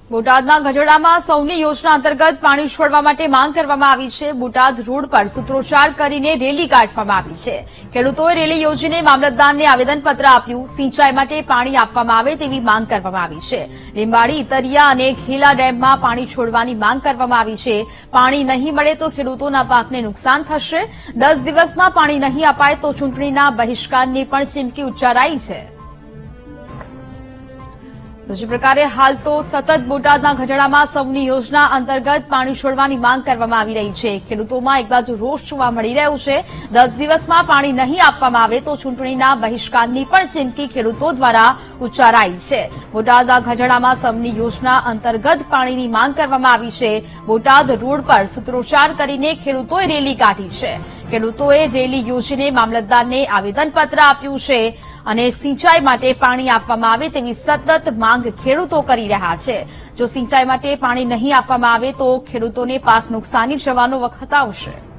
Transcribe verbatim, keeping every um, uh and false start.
બોટાદના ગઢડામાં સૌની યોજના અંતર્ગત પાણી છોડવા માટે માંગ કરવામાં આવી છે। બોટાદ રોડ પર સૂત્રોચ્ચાર કરીને રેલી કાઢવામાં આવી છે। ખેડૂતોએ રેલી યોજીને મામલતદારને આવેદનપત્ર આપ્યું। સિંચાઈ માટે પાણી આપવામાં આવે તેવી માંગ કરવામાં આવી છે। લીંબાડી, ઇતરિયા અને ઘેલા ડેમમાં પાણી છોડવાની માંગ કરવામાં આવી છે। પાણી નહીં મળે તો ખેડૂતોના પાકને નુકસાન થશે। દસ દિવસમાં પાણી નહીં અપાય તો ચૂંટણીના બહિષ્કારની પણ ચીમકી ઉચ્ચારાઈ છે। બીજી પ્રકારે હાલ તો સતત બોટાદના ગઢડામાં સૌની યોજના અંતર્ગત પાણી છોડવાની માંગ કરવામાં આવી રહી છે। ખેડૂતોમાં એક બાજુ રોષ જોવા મળી રહ્યો છે। દસ દિવસમાં પાણી નહીં આપવામાં આવે તો ચૂંટણીના બહિષ્કારની પણ ચીમકી ખેડૂતો દ્વારા ઉચ્ચારાઈ છે। બોટાદના ગઢડામાં સૌની યોજના અંતર્ગત પાણીની માંગ કરવામાં આવી છે। બોટાદ રોડ પર સૂત્રોચ્ચાર કરીને ખેડૂતોએ રેલી કાઢી છે। ખેડૂતોએ રેલી યોજીને મામલતદારને આવેદનપત્ર આપ્યું છે અને સિંચાઈ માટે પાણી આપવામાં આવે તેવી સતત માંગ ખેડૂતો કરી રહ્યા છે। જો સિંચાઈ માટે પાણી નહીં આપવામાં આવે તો ખેડૂતોને પાક નુકસાની જવાનો વખત આવશે।